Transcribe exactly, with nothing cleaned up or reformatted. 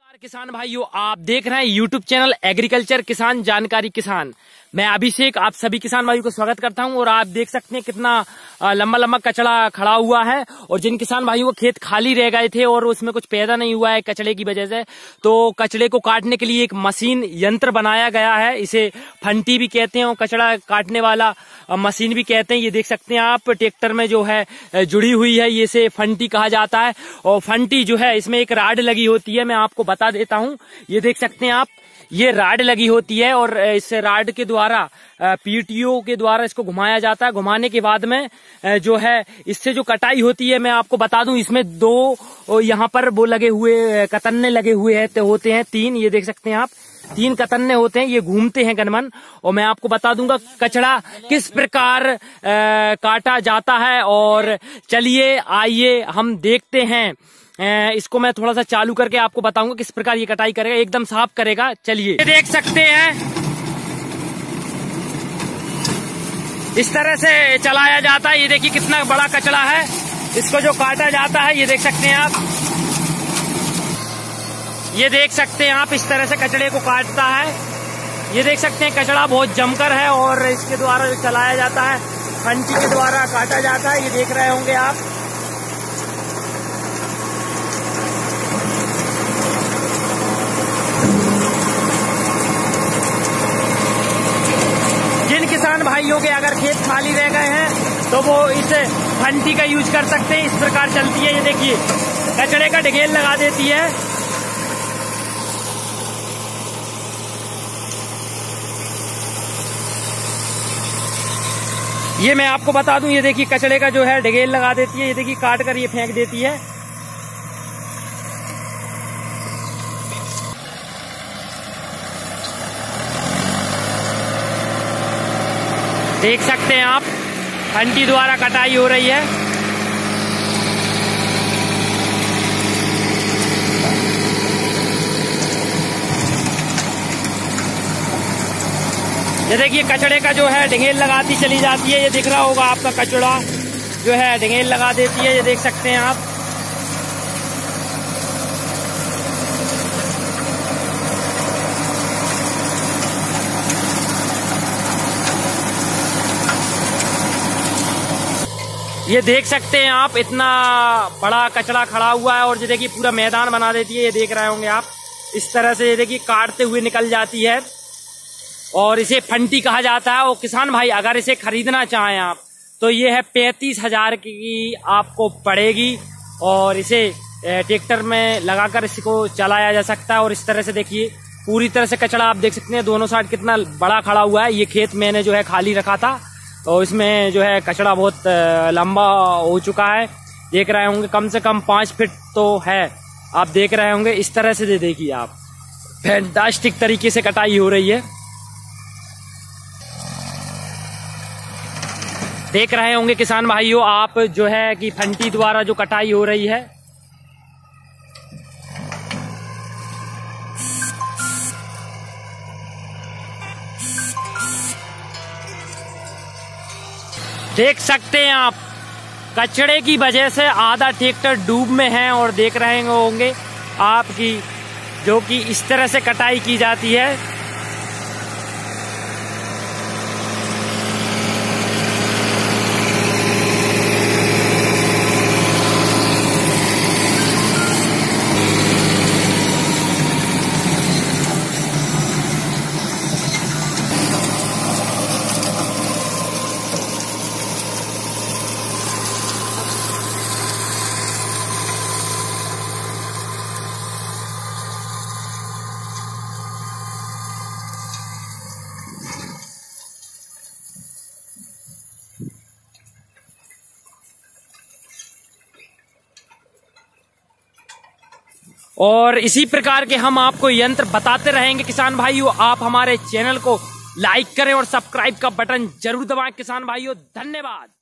किसान भाइयों, आप देख रहे हैं यूट्यूब चैनल एग्रीकल्चर किसान जानकारी किसान। मैं अभिषेक आप सभी किसान भाइयों को स्वागत करता हूं। और आप देख सकते हैं कितना लंबा लंबा कचड़ा खड़ा हुआ है। और जिन किसान भाइयों को खेत खाली रह गए थे और उसमें कुछ पैदा नहीं हुआ है कचड़े की वजह से, तो कचड़े को काटने के लिए एक मशीन यंत्र बनाया गया है। इसे फंटी भी कहते हैं और कचड़ा काटने वाला मशीन भी कहते हैं। ये देख सकते हैं आप, ट्रैक्टर में जो है जुड़ी हुई है, ये से फंटी कहा जाता है। और फंटी जो है इसमें एक राड लगी होती है, मैं आपको बता देता हूँ। ये देख सकते हैं आप, ये राड लगी होती है और इस राड के द्वारा पीटीओ के द्वारा इसको घुमाया जाता है। घुमाने के बाद में जो है इससे जो कटाई होती है, मैं आपको बता दूं, इसमें दो यहाँ पर वो लगे हुए कतन्ने लगे हुए हैं तो होते हैं तीन। ये देख सकते हैं आप, तीन कतन्ने होते हैं, ये घूमते हैं गनमन। और मैं आपको बता दूंगा कचड़ा किस प्रकार आ, काटा जाता है। और चलिए आइए हम देखते हैं। इसको मैं थोड़ा सा चालू करके आपको बताऊंगा किस प्रकार ये कटाई करेगा, एकदम साफ करेगा। चलिए देख सकते हैं, इस तरह से चलाया जाता है। ये देखिए कितना बड़ा कचड़ा है, इसको जो काटा जाता है, ये देख सकते हैं आप, ये देख सकते हैं आप, इस तरह से कचड़े को काटता है। ये देख सकते हैं कचड़ा बहुत जमकर है और इसके द्वारा जो चलाया जाता है, फंटी के द्वारा काटा जाता है। ये देख रहे होंगे आप, किसान भाइयों के अगर खेत खाली रह गए हैं तो वो इस फंटी का यूज कर सकते हैं। इस प्रकार चलती है, ये देखिए कचड़े का ढेर लगा देती है। ये मैं आपको बता दूं, ये देखिए कचड़े का जो है ढेर लगा देती है। ये देखिए काट कर ये फेंक देती है। देख सकते हैं आप, फंटी द्वारा कटाई हो रही है। ये देखिए कचड़े का जो है ढेर लगाती चली जाती है। ये दिख रहा होगा आपका, कचड़ा जो है ढेर लगा देती है। ये देख सकते हैं आप, ये देख सकते हैं आप, इतना बड़ा कचड़ा खड़ा हुआ है। और ये देखिए पूरा मैदान बना देती है। ये देख रहे होंगे आप, इस तरह से ये देखिए काटते हुए निकल जाती है। और इसे फंटी कहा जाता है। और किसान भाई अगर इसे खरीदना चाहें आप, तो ये है पैंतीस हजार की आपको पड़ेगी। और इसे ट्रैक्टर में लगाकर इसको चलाया जा सकता है। और इस तरह से देखिए पूरी तरह से कचड़ा आप देख सकते हैं, दोनों साइड कितना बड़ा खड़ा हुआ है। ये खेत मैंने जो है खाली रखा था, तो इसमें जो है कचड़ा बहुत लंबा हो चुका है। देख रहे होंगे कम से कम पांच फीट तो है, आप देख रहे होंगे। इस तरह से दे देखिए आप, फैंटास्टिक तरीके से कटाई हो रही है। देख रहे होंगे किसान भाइयों आप, जो है कि फंटी द्वारा जो कटाई हो रही है। देख सकते हैं आप, कचड़े की वजह से आधा ट्रैक्टर डूब में है। और देख रहे होंगे आपकी, जो कि इस तरह से कटाई की जाती है। और इसी प्रकार के हम आपको यंत्र बताते रहेंगे किसान भाइयों। आप हमारे चैनल को लाइक करें और सब्सक्राइब का बटन जरूर दबाएं किसान भाइयों। धन्यवाद।